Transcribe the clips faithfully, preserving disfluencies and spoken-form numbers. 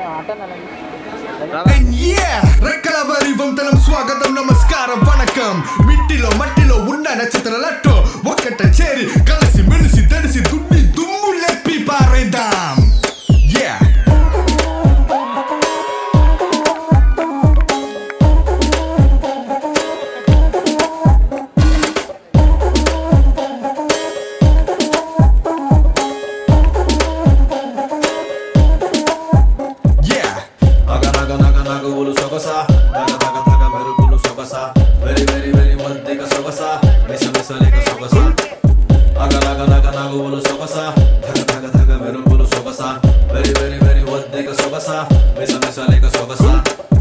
రెక్కలవారి వందనం స్వాగతం నమస్కారం వణకం మిట్టిలో మట్టిలో ఉన్న నక్షత్రాలతో ఒక్కట చేరి కలిసి మెలిసి తడిసి దుమ్మి దుమ్ము లెప్పి పారేద్దాం. Very very very one thing sogasa, mesa mesa leka sogasa. Aga aga aga nagu bolu sogasa, dhaga dhaga dhaga meru bolu sogasa. Very very very one thing sogasa, mesa mesa leka sogasa.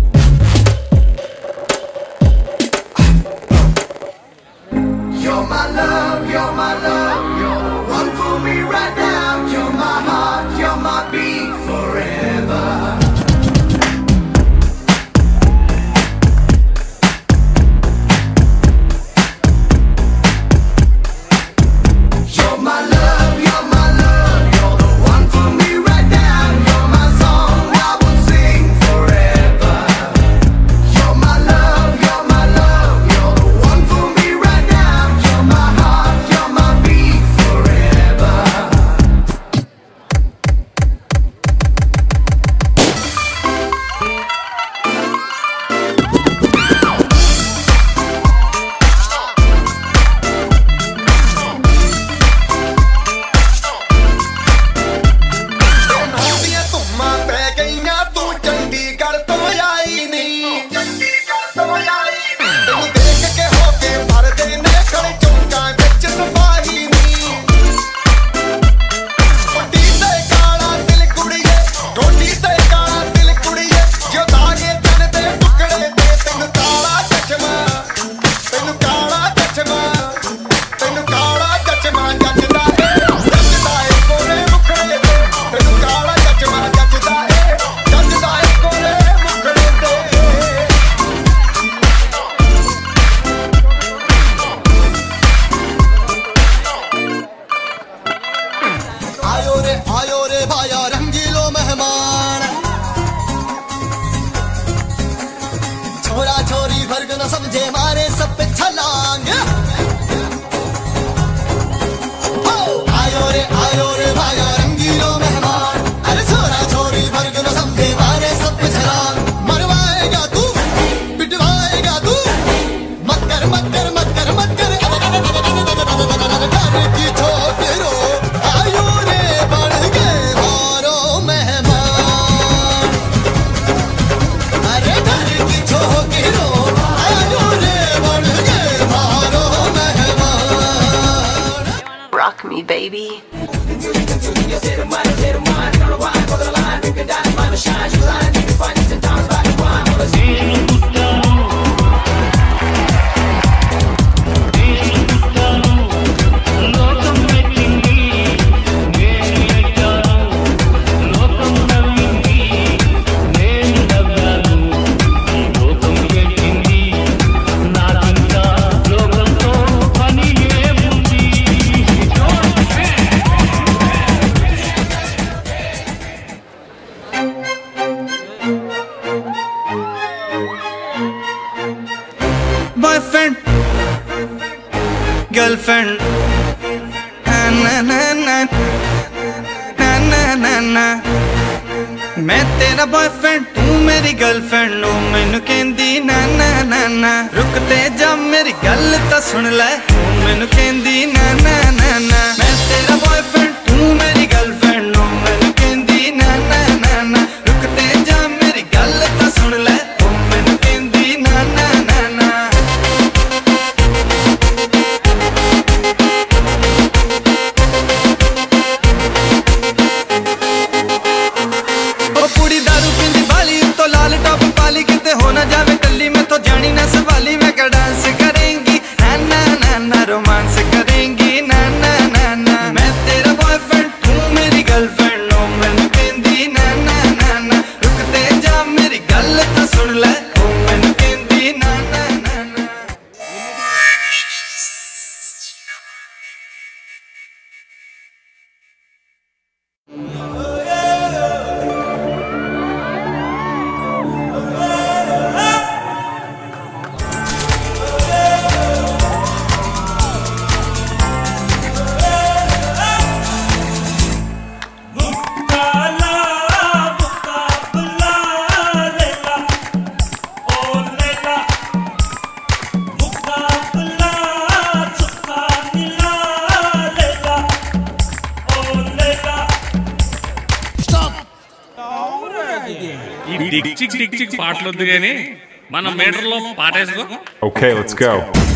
You're my love, you're my love, you're the one for me right now. You're my heart, you're my beat forever. छोरी वर्ग न समझे मारे सब पे छलांग। आयो रे आयो रे भाया रंगीलो मेहमान, अरे छोरा छोरी वर्ग न समझे मारे सब पे छलांग। मरवाएगा तू पिटवाएगा तू, मत कर मत कर मत कर मत कर घर की छोकरो आयो रे बढ़ के मारो मेहमान। अरे घर की छोकरो rock me, baby. Boyfriend, girlfriend, na na na na na na na. मैं तेरा बॉयफ्रेंड तू मेरी गर्लफ्रेंड ओ मैनू कहंदी ना ना ना ना। रुकते जा मेरी गल तो सुन ले, मैनू कहंदी ना ना ना ना। मैं तेरा बॉयफ्रेंड तू मेरी गर्लफ्रेंड ओ मैनू कहंदी ना ना ना ना। रुकते जा मेरी गल तो सुन ले, मैनू कहंदी ना ना ना ना। जावे कल्ली में तो जानी ना सवाली, मैं क्या डांस करेंगी ना ना ना ना, रोमांस करेंगी ना ఈ డిక్ చిక్ డిక్ చిక్ పాటలు వద్దు కానీ మన మీటర్లో పాటేసుకో. Okay, let's go.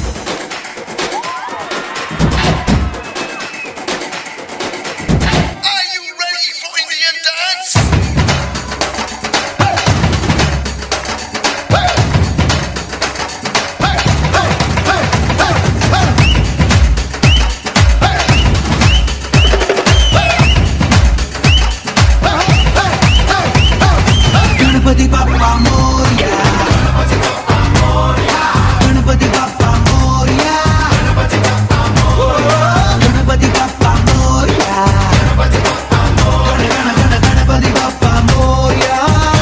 Ganpati Bappa Morya, Ganpati Bappa Morya, Ganpati Bappa Morya, Ganpati Bappa Morya, गण गण गण गणपति बाप्पा मोरया.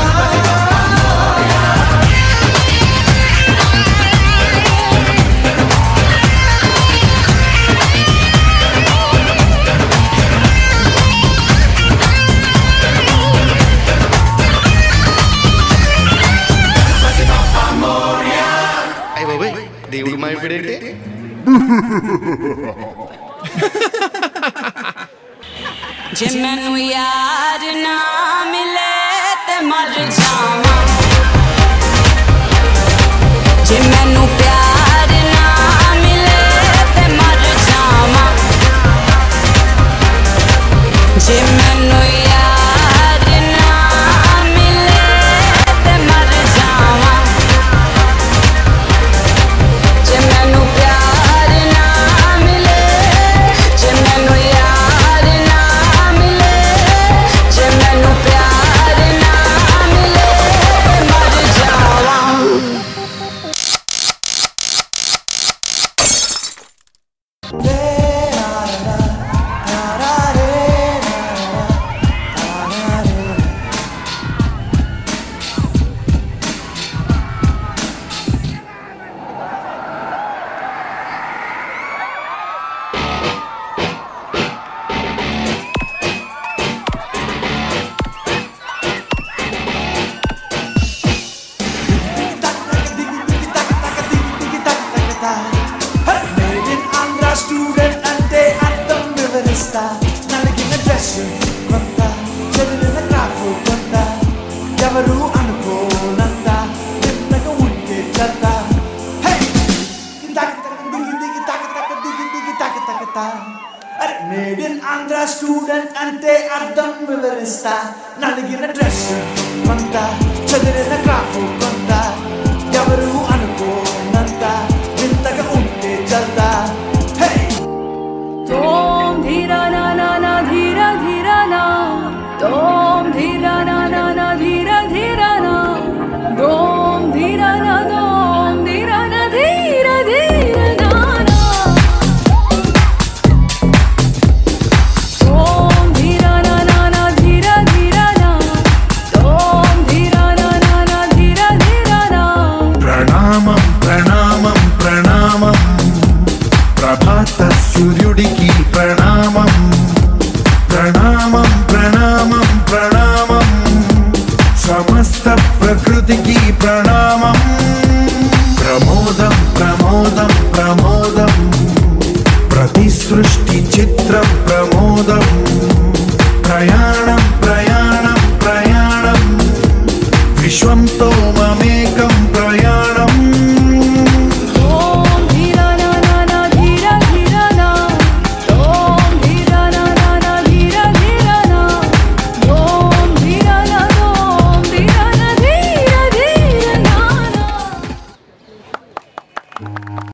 దేవుడు మాయపడేంటి जे मैनू यार ना मिले ते मर जावा, जे मैनू प्यार ना मिले ते मर जावा, जे मैनू यार ना मिले ते मर जावा, जे मैनू प्यार ना मिले, जे मैनू यार ना मिले, जे मैनू प्यार ना मिले मर जावा. Made in Andhra student అంటే అర్థం వివరిస్తా, నలిగిన డ్రెస్ కొంత, చదివిన క్రాఫ్ కొంత, ఎవరు అనుకోనంత, చిన్నగా ఉంటే చెత్త. మేడ్ ఇన్ ఆంధ్ర స్టూడెంట్ అంటే అర్థం వివరిస్తా, నలిగిన డ్రెస్ కొంత, చదివిన క్రాఫ్ కొంత, ఎవరు అనుకోనంత, చిన్నగా ఉంటే చెత్త. Tom dhira na na na dhira dhira na, Tom dhira na na na dhira dhira na, Tom dhira na Tom dhira na dhira dhira na na, Tom dhira na na na dhira dhira na, Tom dhira na na na dhira dhira na. ప్రణామం ప్రణామం ప్రణామం ప్రభాత సూర్యుడికి ప్రణామం, ప్రణామం ప్రణామం ప్రణామం సమస్త ప్రకృతికి ప్రణామం. ప్రమోదం ప్రమోదం ప్రమోదం ప్రతి సృష్టి చిత్రం ప్రమోదం. ప్రయాణం ప్రయాణం ప్రయాణం విశ్వంతో మమేకం ప్రయాణం. Tom dhira na na na dhira dhira na, Tom dhira na na na dhira dhira na, Tom dhira na Tom dhira na dhira dhira na na.